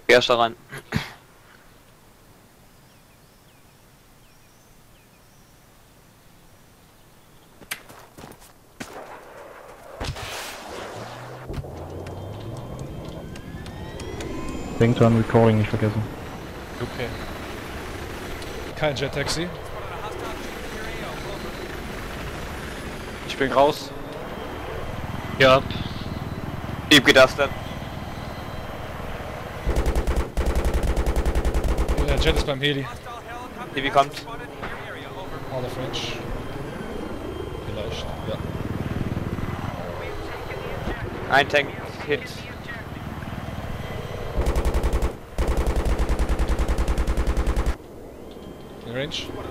Erster ran. Denkt dran, Recording nicht vergessen. Okay. Kein Jet-Taxi. Ich bin raus. Ja. Deep gedustet. Der Jet ist beim Heli. Heavy kommt. Out of range. Vielleicht, ja. Ein Tank hit. In range.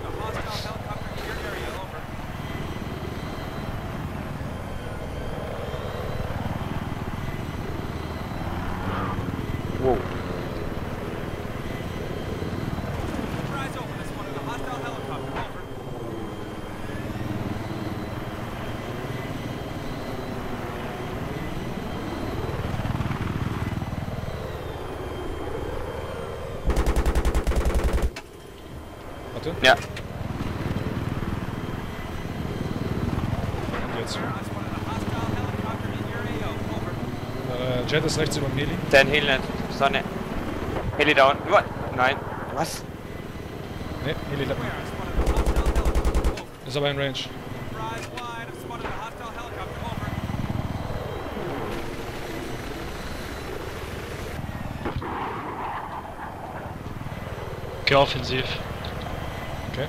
Wow. Warte. Ja. Und jetzt. Jet ist rechts über dem Heli. 10 Heli, Sonne. Heli down. What? Nein. Was? Ne, Heli landen. Ist aber in range. Okay, offensiv. Okay.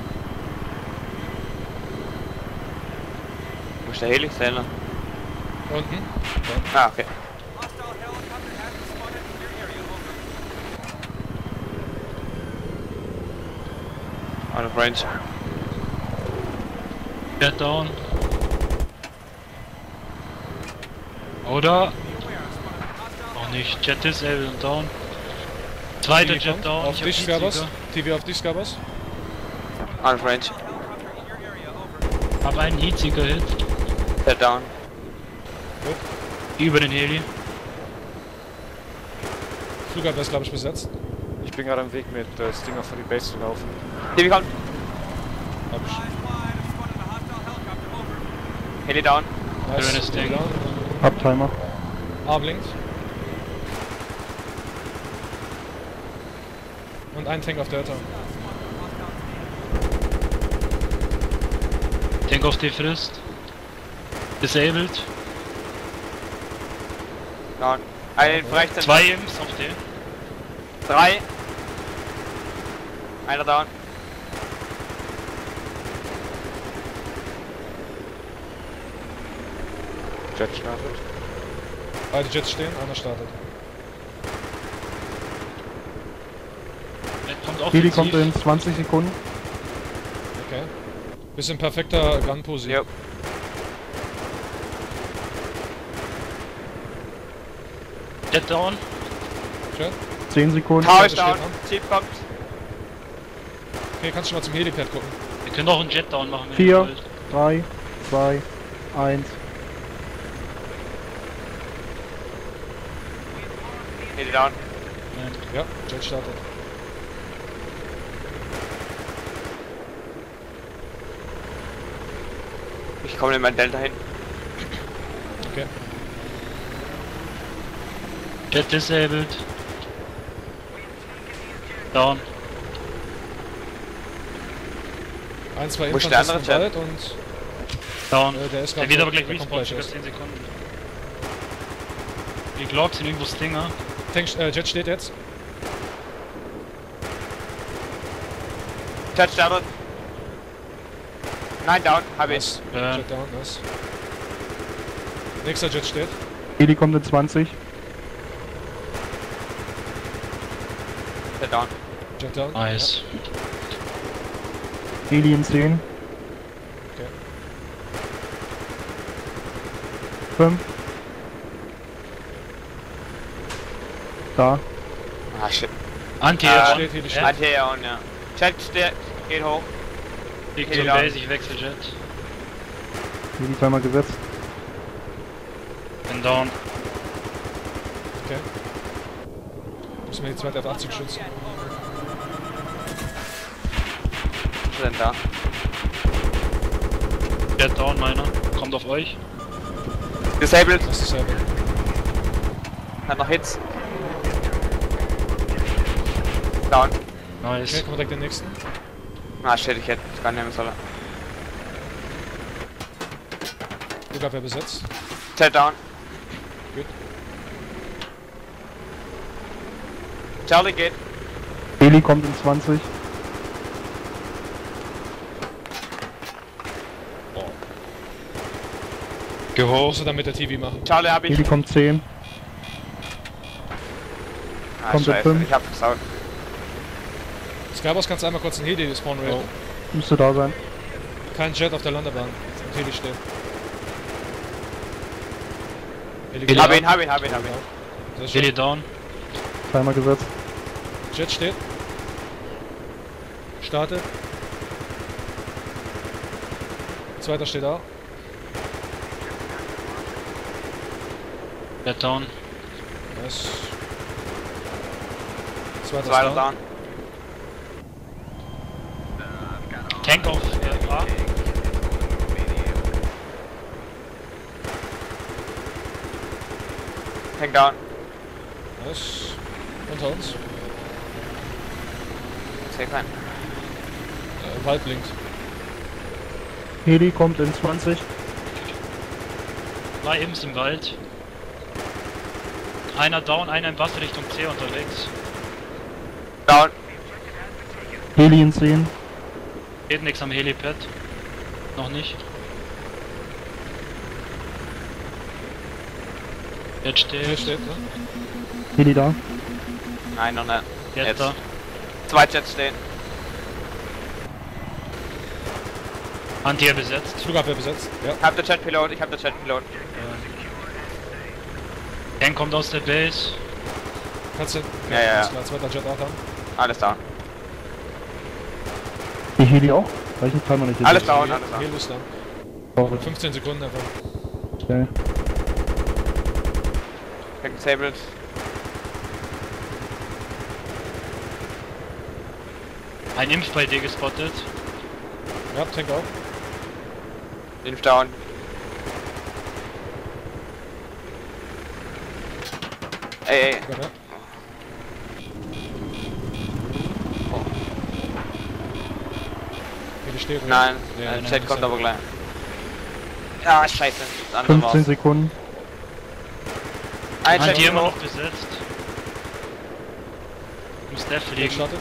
Wo ist der Heli? Sender. Unten. Ah, okay. Out of range. Jet down. Oder? Auch nicht. Jet disabled und down. Zweiter TV Jet kommt. down. Auf Ich hab dich, Skabas. Heatsieger. TV auf dich, Skabas. Out of range. Hab einen Heatsieger Hit. Jet down. Über den Heli. Flughafen ist, glaube ich, besetzt. Ich bin gerade am Weg mit Stinger vor die Base zu laufen. Heavy kommt. Hab ich. Heli down. Schönes Ding. Uptimer. A blinkt. Und ein Tank auf Delta. Tank auf die Frist. Disabled. Down. Einen rechts. 2 Imps auf den. 3. Einer down. Jet startet. Beide Jets stehen, einer startet. Kommt offensiv. Heli kommt in 20 Sekunden. Okay. Bisschen perfekter Gun-Posi. Jo. Jet down. Jet. 10 Sekunden. Tower Zweite ist down. steht an. Jeep kommt. Okay, kannst du mal zum Helipad gucken. Wir können auch einen Jet down machen, wenn 4, ihr wollt. 3, 2, 1. Heli down. Nein. Ja, Jet startet. Ich komme in mein Delta hin. Okay. Jet disabled. Down. Ein, zwei Wo ist der Infanteristen andere im Wald und Down. der ist Der grad wird tot. aber gleich Der kommt respawn, gleich circa erst. 10 Sekunden. Die Glocks sind irgendwo Stinger. Tank, Jet steht jetzt. Jet startet. Nein, down. Hab ich. Nice. Jet down, nice. Nächster Jet steht. Heli kommt in 20. Jet down. Jet down. Nice. Heli in 10. Okay. 5. Da. Ah, shit. Anti-Air steht, Heli steht. Anti-Air on, ja. Jet steht. Geht hoch. Liegt Heli zum down. Base, ich wechsel Jet. Heli Timer gesetzt. Bin down. Okay. Müssen wir die zweite F-18 schützen. Was ist denn da? Jet down, meiner. Kommt auf euch. Disabled. Das ist dasselbe. Hat noch Hits. Down. Okay, Nice. kommen wir direkt den nächsten. Ah shit, ich hätte es gar nicht nehmen sollen. Flugabwehr besetzt. Jet down. Gut. Charlie geht. Heli kommt in 20. Musst du dann mit der TV machen. Charlie hab ich. Heli kommt 10. Ah, kommt der scheiße, fünf. ich hab versaut. Skyboss, kannst du einmal kurz einen Heli spawn raten? Müsste da sein. Kein Jet auf der Landebahn. Und Heli steht. Hab ihn. Sehr schön. Heli down. Timer gesetzt. Jet steht. Startet. Zweiter steht da. Jet down. Nice. Zweiter Zweiter ist da. down. Tank auf A. Tank down. Nice. Unter uns. Seh keinen. Wald blinkt. Heli kommt in 20. War ebenso im Wald. Einer down, einer in Wasser Richtung C unterwegs. Down. Heli in 10. Geht nix am Helipad. Noch nicht. Jetzt Hier steht. steht, ne? Heli da. Nein, noch nicht. Jetzt da. Zwei Jets stehen. Antier besetzt. Flugabwehr besetzt. Ja. Ich hab den Jetpilot. Tank kommt aus der Base. Kannst du. Ja. Alles klar, zweiter Jet auch haben. Alles down. Die Heli auch? Weil ich den Timer nicht Alles gesehen down, alles down. Heli ist da. habe. 15 Sekunden einfach. Okay. Tank disabled. Ein Impf bei dir gespottet. Ja, Tank auch. Inf down. Ey. Ja, ja. Heli steht. oder? Nein, Ja, der nein, Jet ist kommt ja- aber gleich. Ja, scheiße. Das andere 15 war's. Sekunden. Ein Jet Antier immer hoch. noch besetzt. Muss der Heli fliegen. startet.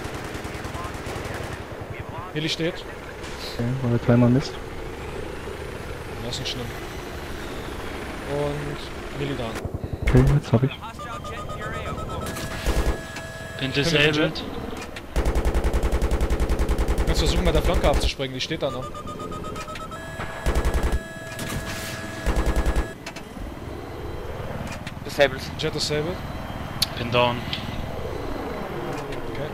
Heli steht. Okay, weil der Timer misst. Das ist nicht schlimm. Und Heli da. Okay, jetzt habe ich. Bin disabled. Kannst versuchen, mit der Flanke abzuspringen, die steht da noch. Disabled. Jet ist disabled. Bin down. Okay.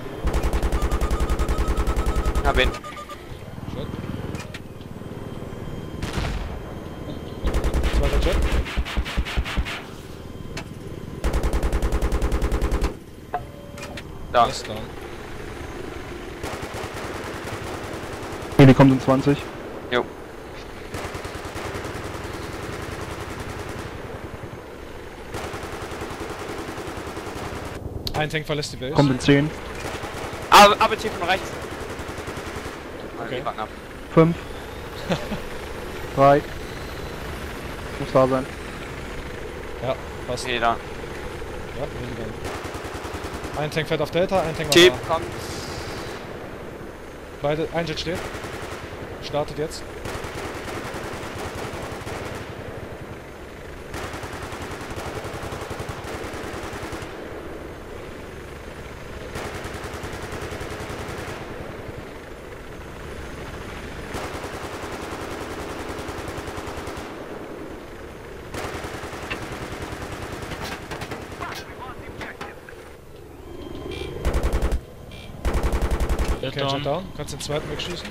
Hab ihn. Schön. Zweiter Jet. Da. Ist da. Heli kommt in 20. Jo. Ein Tank verlässt die Base. Kommt in 10. Aber Chief von rechts. Okay. Die warten ab. 5. 3. Muss da sein. Ja, passt. Nee, da. Ja, Heli da. Ein Tank fährt auf Delta, ein Tank auf Chief A. kommt. Beide, ein Jet steht. Startet jetzt. Jet Okay, Jet down. down. Kannst den zweiten wegschießen.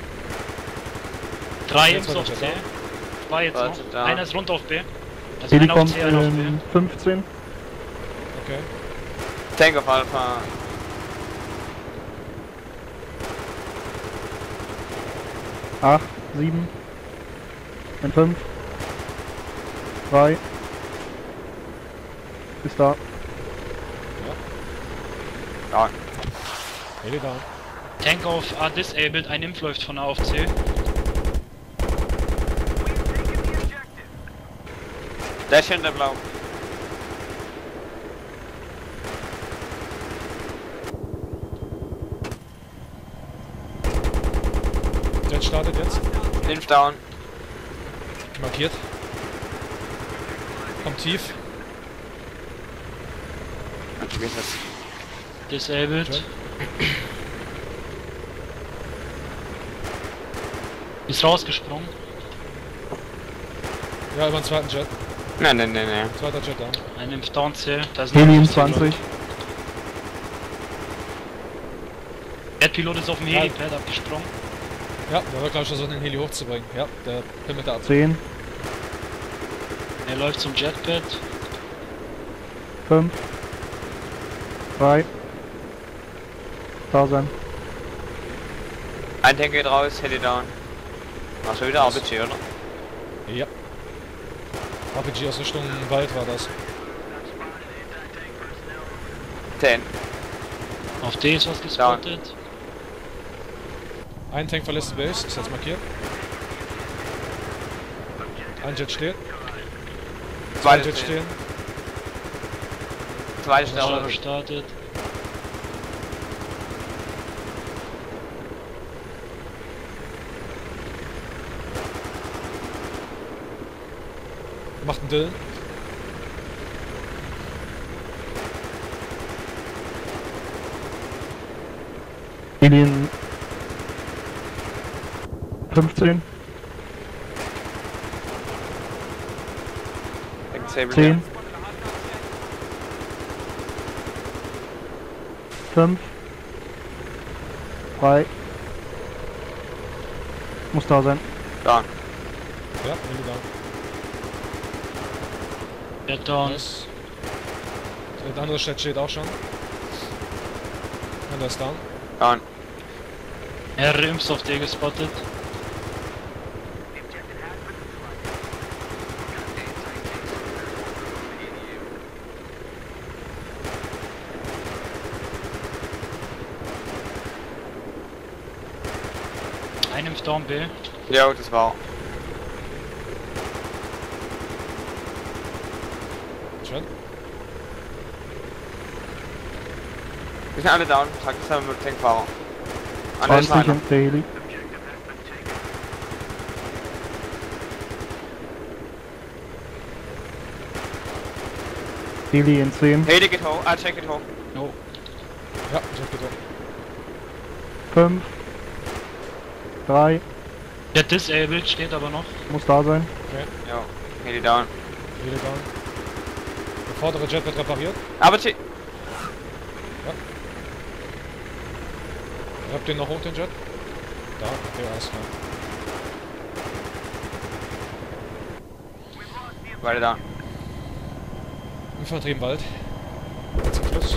3 Jetzt Imps war auf der C. Jet 2 jetzt Warte, noch. da. Einer ist runter auf B. Also Heli einer auf kommt C, einer auf B. in 15. Okay. Tank auf Alpha. Acht, 7. In 5. 3. Ist da. Ja. Heli down. Tank auf A disabled, ein Impf läuft von A auf C. Der ist hinter blau. Jet startet jetzt. Impf down. Markiert. Kommt tief. Wie ist das? Disabled. Jet. Ist rausgesprungen. Ja, über den zweiten Jet. Nein, nein, nein, nein. Zweiter Jet down. Ein Impf down C. Da ist Helium noch 20. Der Pilot ist auf dem Ja. Helipad abgesprungen. Ja, der wird glaube ich versuchen, den Heli hochzubringen. Ja, der pimmelt da ab. 10. Er läuft zum Jetpad. 5. 3. Da sein. Ein Tank geht raus, Heli down. Ach, schon wieder RPG, oder? Ja. RPG aus Richtung Wald war das. 10. Auf D ist was gespottet. Ein Tank verlässt die Base, ist jetzt markiert. Ein Jet steht. Zwei Zweite Jets stehen. Zweite Stelle Stelle. gestartet. Macht einen Dill. Alien 15. Tank disabled. 10. 5. 3. Muss da sein. Down. Ja, Heli down. Jet down. Nice. Der andere Jet steht auch schon. Und der ist down. Down. Mehrere Imps auf D gespottet. Ein Impf down B. Jo, das war. Jet. Wir sind alle down. Sag das haben wir mit Tankfahrer. Ah, da ist 20 einer. und der Heli. Heli in 10. Heli geht hoch. Ah, Tank geht hoch. No. Ja, Jet geht hoch. 5. 3. Jet disabled, steht aber noch. Muss da sein. Jo. Heli down. Heli down. Der vordere Jet wird repariert. RPG. Habt ihr noch hoch den Jet? Da, okay, alles klar. Weiter da. Infanterie im Wald. Jetzt zum Schluss.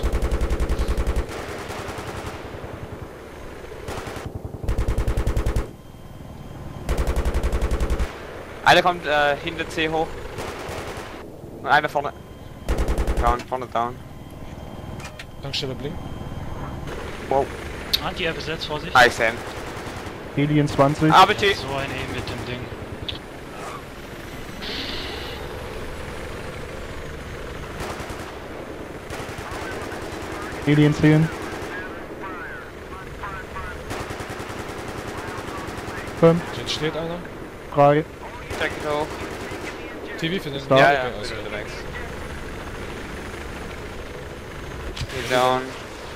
Einer kommt hinter C hoch. Und einer vorne. Down, vorne down. Tankstelle blinkt. Wow. Anti-Air besetzt, Vorsicht. I same. Heli in 20. RPG. So eine E mit dem Ding. Heli in 10. 5. Jet steht einer. 3. Tank geht hoch. TV für den. Ist da. Ja, Okay, ja. alles Bin klar. unterwegs. Heli down.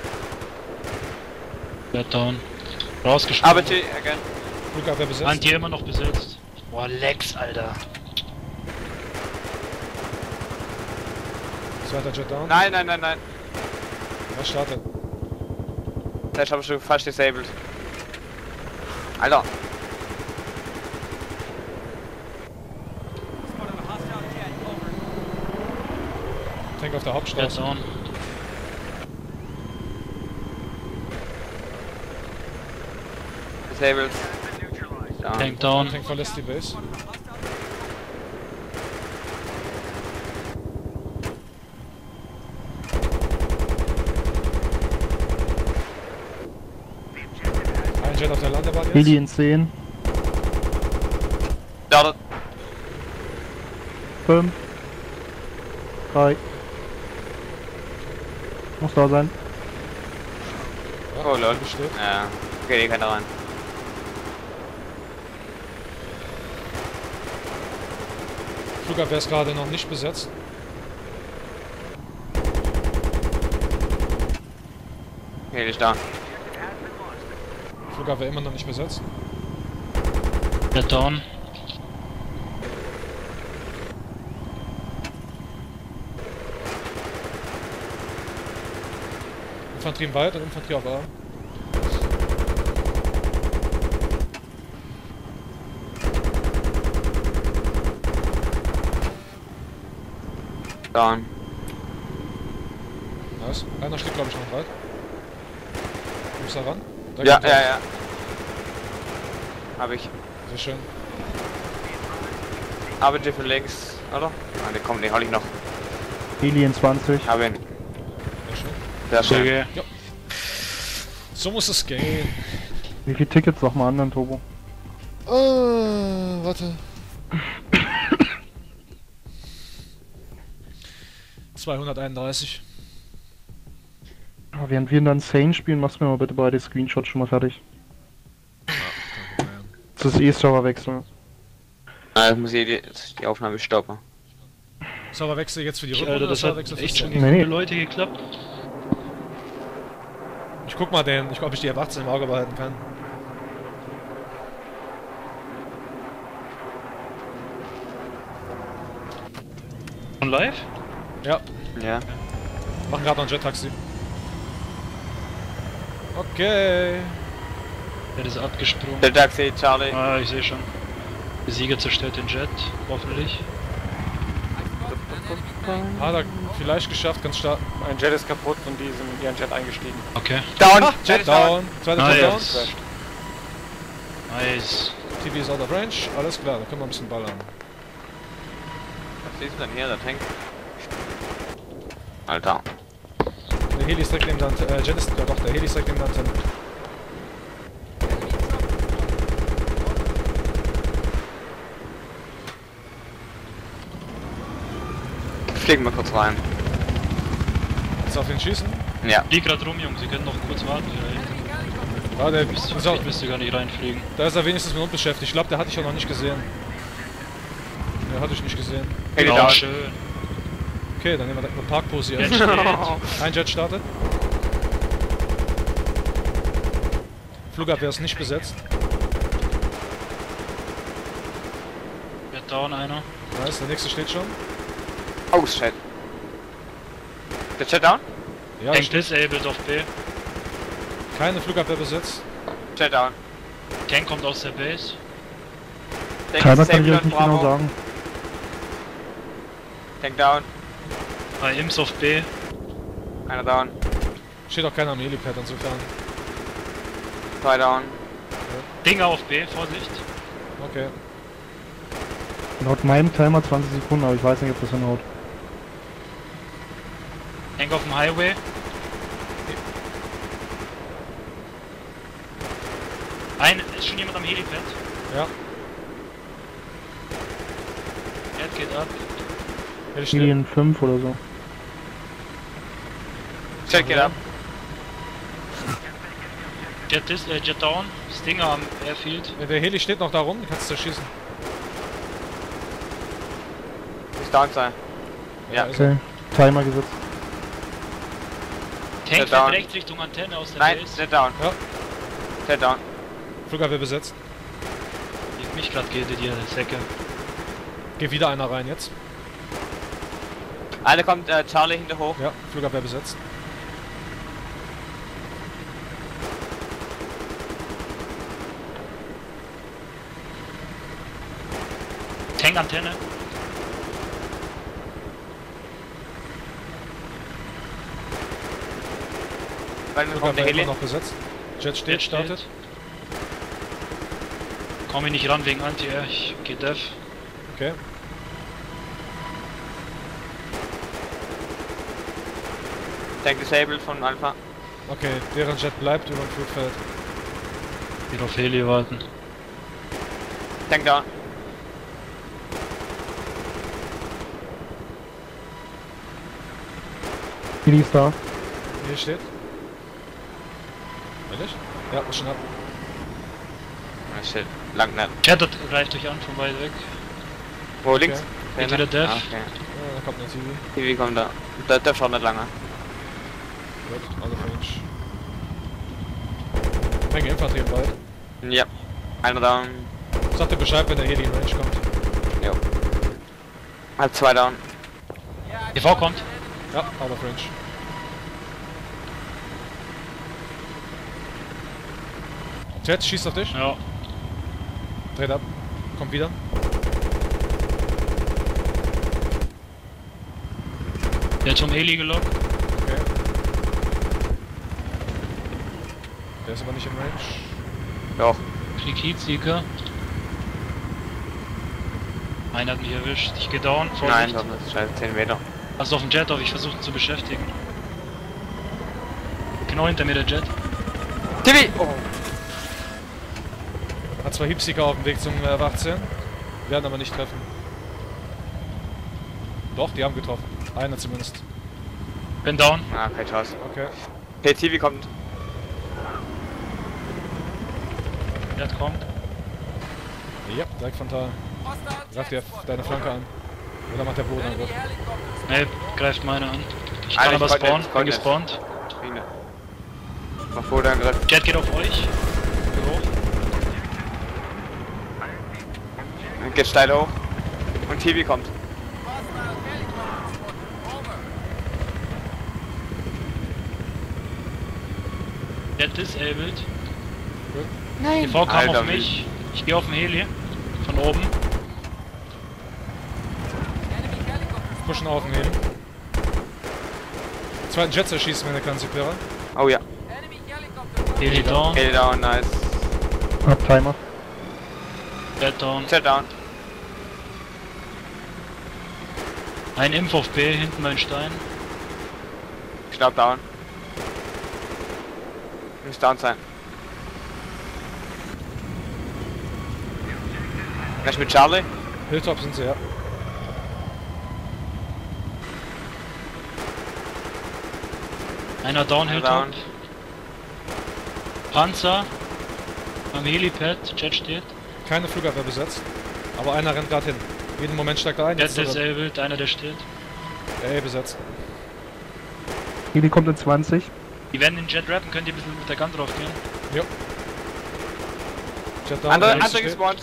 Jet down. Rausgesprungen. RPG again. Flugabwehr besetzt. Anti immer noch besetzt. Boah, Lex, Alter. Zweiter Jet down. Nein, nein, nein, nein. Was startet? Der ist aber schon fast disabled. Alter. Tank auf der Jet Hauptstraße. down. Disabled. Down. Tank down. Tank verlässt die Base. Ein Jet auf der Landebahn jetzt. Alien 10, Down. 5, 3. Muss da sein. Ja, Oh, lol. besteht. Ja, okay, die kann da rein. Flugabwehr ist gerade noch nicht besetzt. Okay, die ist da. Flugabwehr immer noch nicht besetzt. Jet down. Infanterie im Wald und Infanterie auf A. Down. Nice. Einer steht glaube ich noch im Wald. Du musst da ran. Da Ja, kommt er. ja. Hab ich. Sehr schön. Aber die für links, oder? Ah, die kommt, die hol ich noch. Alien 20, Hab ihn. Sehr schön. Sehr schön. Okay. So muss es gehen. wie viele Tickets noch mal an, dann Turbo? Warte. 231. Aber während wir dann Sane spielen, machst du mir mal bitte beide Screenshots schon mal fertig. Das ist Serverwechsel. Ah, ich muss die Aufnahme stoppen. Serverwechsel jetzt für die Rückrunde. Alter, das hat Serverwechsel echt für schon die- Nee, gegen nee. viele Leute geklappt. Ich guck mal ob ich die F18 im Auge behalten kann. Und live? Ja, Ja. machen gerade noch ein Jet-Taxi. Okay. Der ist abgesprungen. Der Taxi, Charlie. Ah, ich sehe schon. Der Sieger zerstört den Jet, hoffentlich. Hat er vielleicht geschafft, ganz stark. Ein Jet ist kaputt und die sind in ihren Jet eingestiegen. Okay. Down! Ah, Jet down. Zweiter Jet down. Nice. Nice. TV ist out of range. Alles klar, da können wir ein bisschen ballern. Was siehst du denn hier, der Tank? Alter. Der Heli ist direkt neben der Antenne. Jet ist, ja doch, der Heli ist direkt neben der Antenne. Fliegen wir kurz rein. Jetzt auf den schießen. Ja. Flieg grad rum, Jungs. Sie können noch kurz warten vielleicht. Ja, der Ich ist auch, müsste gar nicht reinfliegen. da ist er wenigstens mit uns beschäftigt. Ich glaube, der hatte ich ja noch nicht gesehen. Ja, hatte ich nicht gesehen. Heli Genau, down. schön. Okay, dann nehmen wir direkt eine Parkpose hier. Jet steht. Ein Jet startet. Flugabwehr ist nicht besetzt. Jet down einer. Nice, der nächste steht schon. Oh shit. Der Jet down? Ja, Tank steht. disabled auf B. Keine Flugabwehr besetzt. Jet down. Tank kommt aus der Base. Tank Timer kann ich disabled, euch nicht Bravo. genau sagen. Tank down. 3 Imps auf B. Einer down. Steht auch keiner am Helipad insofern. 2 down. Dinger auf B, Vorsicht. Okay. Laut meinem Timer 20 Sekunden, aber ich weiß nicht, ob das hinhaut. Tank auf dem Highway. Ist schon jemand am Helipad? Ja. Jet geht ab. Heli steht. Alien 5 oder so. Jet geht ab. Jet down. Stinger am Airfield. Der Heli steht noch da rum, den kannst du zerschießen. Muss down sein. Ja. ist er. Okay. Timer gesetzt. Tank Jet down. fährt rechts Richtung Antenne aus der Nein, Base. Jet down. Ja. Jet down. Flugabwehr besetzt. Die mich gerade geht, die Säcke. Geht wieder einer rein jetzt. Einer kommt Charlie hinter hoch. Ja, Flugabwehr besetzt. Tank Antenne. Weil wir kommt der Flugabwehr Heli. immer noch besetzt. Jet steht, Jet startet. Komme ich nicht ran wegen Anti-Air, ich geh Dev. Okay. Tank disabled von Alpha. Okay, deren Jet bleibt über dem Flugfeld. Wieder auf Heli warten. Tank down. Heli ist da. Hier steht. Ehrlich? Ja, ist schon ab. Ah, shit. Lang nicht. Jet greift euch an von weit weg. Wo, links? Geht wieder Dev. Ah, okay. Ja, da kommt eine TV. TV kommt da. Der schaut nicht lange. Gut, alle Range. Menge Infanterie im Wald. Ja. Einer down. Sagt dir Bescheid, wenn der Heli in Range kommt. Jo. Halb 2 down. TV kommt. Ja, out of range. Jet schießt auf dich. Ja. Dreht ab. Kommt wieder. Der hat zum Heli gelockt. Okay. Der ist aber nicht in Range. Doch. Krieg Heatseeker. Einer hat mich erwischt. Ich geh down. Nein, Vorsicht. doch nicht. Scheiße, 10 Meter. Also auf dem Jet auf, ich versuche ihn zu beschäftigen. Genau hinter mir der Jet. TV! Oh. Hat zwei Heatseeker auf dem Weg zum F-18. Werden aber nicht treffen. Doch, die haben getroffen. Einer zumindest. Bin down. Ah, keine Chance. Okay. Okay, TV kommt. Jet kommt. Ja, direkt frontal. Greift dir deine Flanke an. Oder macht der Bodenangriff? Ne, greift meine an. Ich Ah, kann ich aber konnte spawnen. nicht, Bin konnte gespawnt. Fliegende. Mach Bodenangriff. Jet geht auf euch. Geh hoch. Geht steil hoch. Und TV kommt. Jet disabled. Nein. TV kam Alter, auf mich. Ich gehe auf den Heli. Von oben. Pushen auf den Heli. Zweiten Jet zerschießt, wenn er kann, Supera. Oh ja. Heli down. Okay, down, nice. Hab Timer. Jet down. Jet down. Ein Impf auf B, hinten mein Stein. Knapp down. Muss down sein. Gleich mit Charlie. Hilltop sind sie, ja. Einer down, Einer Hilltop. down. Panzer. Am Helipad, Jet steht. Keine Flugabwehr besetzt. Aber einer rennt gerade hin. Jeden Moment steigt er ein. Jet Jetzt ist er disabled, einer der steht. besetzt. Heli kommt in 20. Die werden den Jet rappen, könnt ihr ein bisschen mit der Gun drauf gehen. Jo. Jet down. Andere, der nächste andere steht. gespawnt.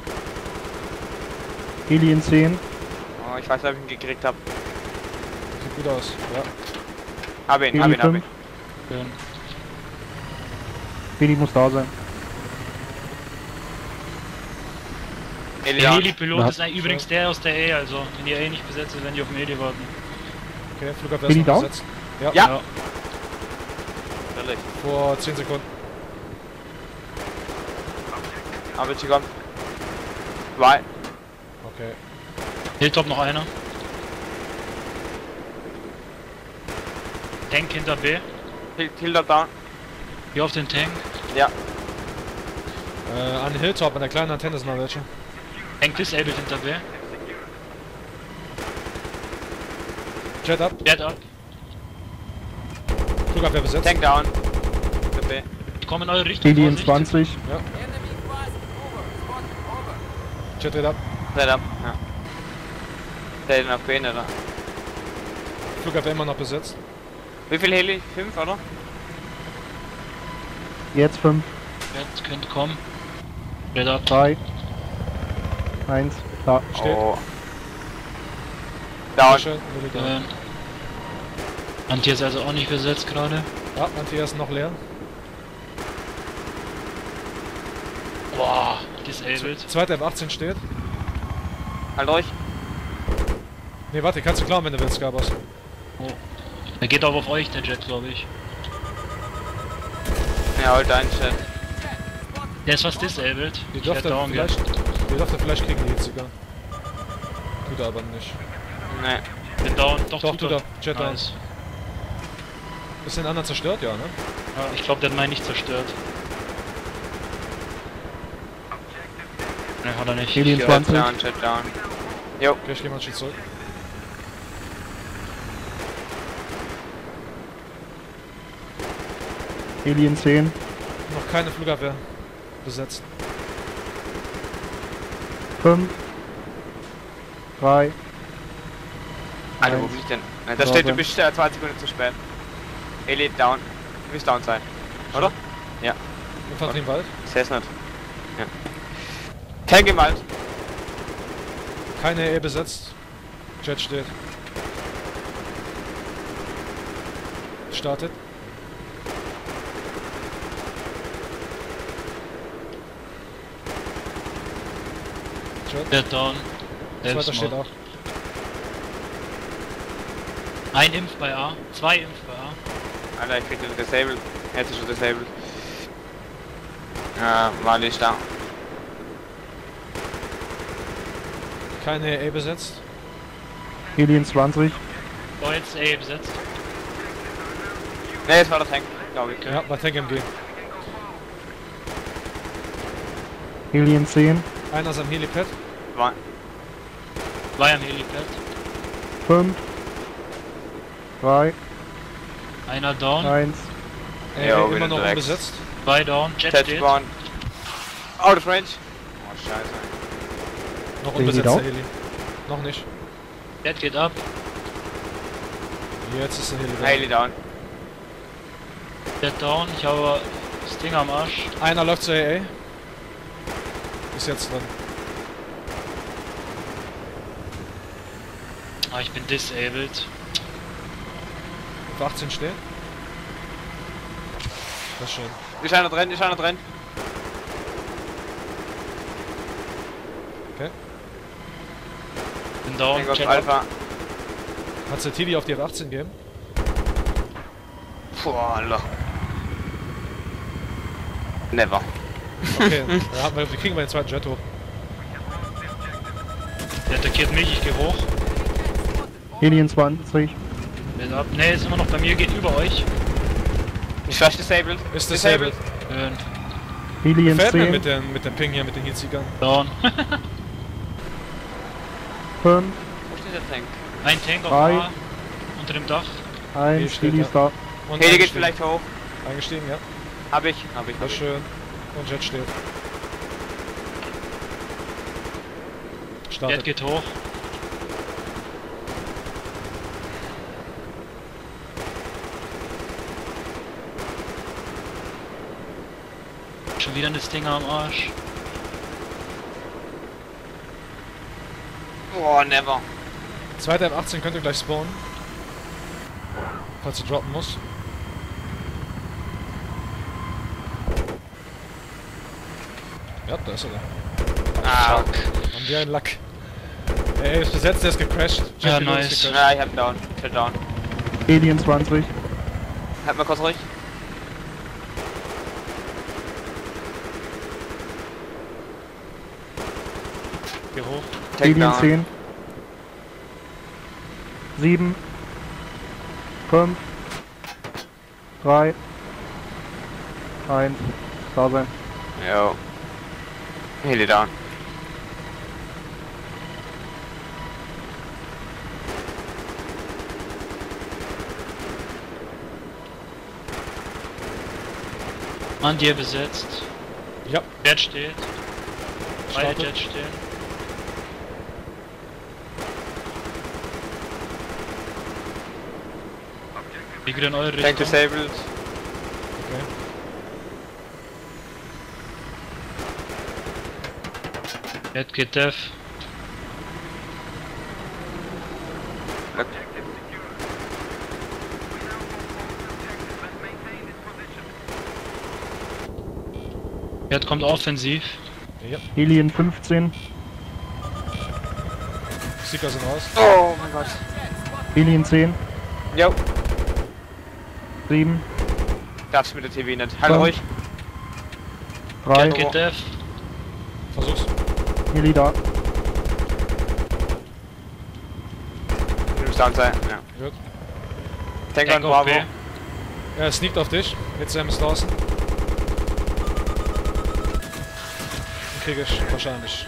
Heli in 10. Oh, ich weiß nicht, ob ich ihn gekriegt habe. Sieht gut aus. Ja. Hab ihn, Heli hab ihn, hab 5. ihn. Schön. Heli muss da sein. Der Elian. Heli-Pilot Ja. ist eigentlich übrigens der aus der A, also wenn die A nicht besetzt ist, wenn die auf dem Heli warten. Okay, Flugabwehr Heli ist noch down? besetzt. Ja. Ja. Natürlich. Vor 10 Sekunden. Aber ich kommt. 2. Okay. Hilltop noch einer. Tank hinter B. Hilda down. Hier auf den Tank. Ja. An Hilltop, an der kleinen Antenne sind noch welche. Tank disabled hinter B. Jet ab. Jet ab. Flugabwehr besetzt. Tank down. B. Ich komme in eure Richtung. Heli in Vorsicht. 20. Ja. Jet dreht ab. Set up. Ja. Der ist auf B, oder? Flugabwehr immer noch besetzt. Wie viel Heli? 5, oder? Jetzt 5, Jet könnt kommen. Jet ab. 3, 1, da. Steht. Oh. Down. Schön. Ähm, Anti ist also auch nicht besetzt gerade. Ja, Anti ist noch leer. Boah, disabled. Zweiter F18 steht. Halt euch. Ne, warte, kannst du klauen, wenn du willst, Gabos. Er geht auch auf euch, der Jet, glaube ich. Ja, halt ein Shit. Der ist fast disabled. Die Ich werd dürfte down gehen. vielleicht kriegen die Jetziger. Tut er aber nicht. Ne. Bin down. Doch, tut er. Jet down. Nice. Ist den anderen zerstört? Ja, ne? Ja, ich glaube, der hat meinen nicht zerstört. Ne, hat er nicht. Alien Ja, 20. Jet down. Jo. Okay, ich geh mal einen Schritt zurück. Alien 10. Noch keine Flugabwehr besetzt. 5. 3. Alter, wo bin ich denn? Ne, da steht, du bist 20 Sekunden zu spät. Elite down. Du bist down sein. Oder? Ja. Infanterie im Wald. Ich seh's nicht. Ja. Tank im Wald. Keine EE besetzt. Jet steht. Startet. Jet. Der down. Zweiter steht auch. Ein Impf bei A, 2 Impf bei A. Alter, ich krieg den disabled. Jetzt ist schon disabled. Ja, Wally ist da. Keine EE besetzt. Alien 20. Oh, jetzt A besetzt. Ne, jetzt war der Tank, glaube ich. Ja, bei Tank MG. Alien 10. Einer ist am Helipad. War. War am Helipad. 5. 3. Einer down. 1. Ja, Immer wieder noch direkt. unbesetzt. 2 down. Jet Jet steht. spawn. Out of range. Oh, scheiße. Noch Heli unbesetzt der down? Heli. Noch nicht. Jet geht ab. Jetzt ist der Heli. Haley down. Jet down. Ich habe das Ding am Arsch. Einer läuft zur AA. Ist jetzt drin. Ah, ich bin disabled. Auf 18 steht. Das ist schön. Ist einer drin, ist einer drin. Okay. Bin down. Tank auf Jet Alpha. ab. Hat's der TV auf die F18 gegeben? Puh, Alter. Never. Okay, wir kriegen den zweiten Jet hoch. Der attackiert mich, ich gehe hoch. Alien 20. Bin ab. Ne, ist immer noch bei mir, geht über euch. Ich war disabled. Ist disabled. Alien Gefällt mir 10. mit dem Ping hier, mit den Heatseekern. Down. 5. Wo steht der Tank? Ein Tank auf Drei. A. Unter dem Dach. 1. steht Heli da. ist da. Und Heli geht eingestiegen. vielleicht hoch. Eingestiegen, ja. Hab ich. Das ist schön. Und Jet steht. Jet Startet. geht hoch. Schon wieder eine Stinger am Arsch. Oh, never. Zweiter F18 könnte gleich spawnen. Falls du droppen musst. Ja, da ist er da. Ah, Haben die einen Lack. Ey, ist besetzt, der ist gecrashed. Ja, Pilot ist nice. gecrashed. ja, ich hab ihn down. Jet down. Alien 20. Halt mal kurz ruhig. Geh hoch. Tank Alien down. 10. 7. 5. 3. 1. Da sein. Jo. Heli down. An dir besetzt. Ja, Jet steht. Beide Startet. Jets stehen. Wie geht in eure Tank Richtung? disabled. okay. Jet geht def. Jet kommt offensiv. Ja, Alien 15. Seeker sind raus. Oh mein Gott. Alien 10. Jo. 7. Darfst mit der TV nicht. Halt Ja. ruhig. 3, Get death. Versuch's. Heli da. Du musst down sein. Ja. Gut. Tank on Echo Bravo. P. Er sneakt auf dich. Jetzt Sam ist draußen. Den krieg ich wahrscheinlich.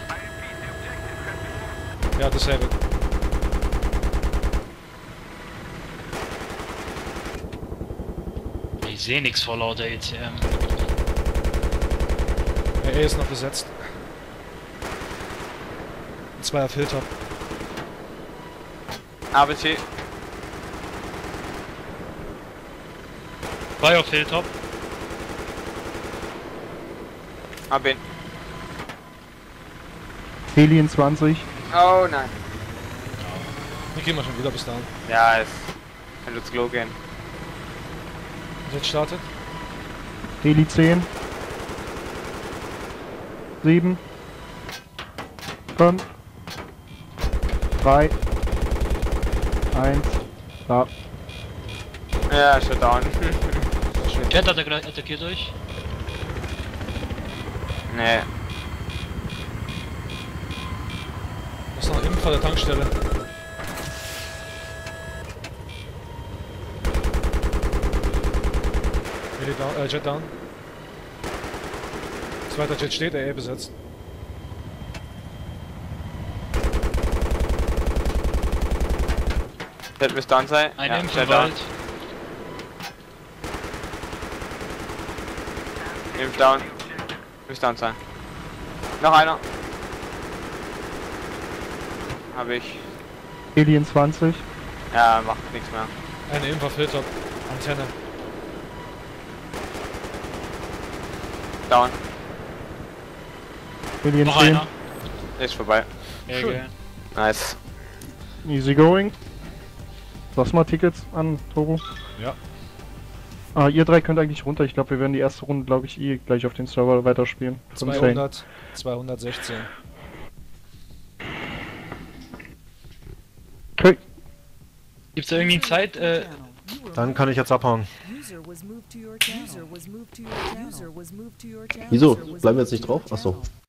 Ja, disable. Ich sehe nichts vor lauter ECM. RE ist noch besetzt. Ein 2er Filter. ABC. 2 auf Hilltop. AB. Heli in 20. Oh nein. Die gehen wir schon wieder bis dahin. Ja, es kann ins Klo gehen. Und jetzt startet. Heli 10. 7. 5. 3. 1. Da. Ja, schon down. Jet attackiert euch. Nee. Das ist noch innen vor der Tankstelle. Jet down. Zweiter Jet steht, RE besetzt. Jet müsste down sein. Ein Ja, Impf Jet im down. Wald. Impf down. Müsste down sein. Noch einer. Hab ich. Heli in 20. Ja, macht nichts mehr. Eine Impf auf Hilltop. Antenne. Down. Heli in Noch 10. einer. Ist vorbei. Okay. Nice. Easy going. Lass mal Tickets an, Togo. Ja. Ah, ihr drei könnt eigentlich runter. Ich glaube, wir werden die erste Runde, glaube ich, gleich auf den Server weiterspielen. Zum Chain. 216. Okay. Gibt's da irgendwie Zeit? Dann kann ich jetzt abhauen. Wieso? Bleiben wir jetzt nicht drauf? Achso.